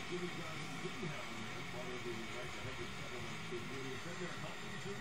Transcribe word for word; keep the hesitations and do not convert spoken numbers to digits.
Jimmy Johnson didn't have a man. Father was right to head to settlement. He's been there hunting too.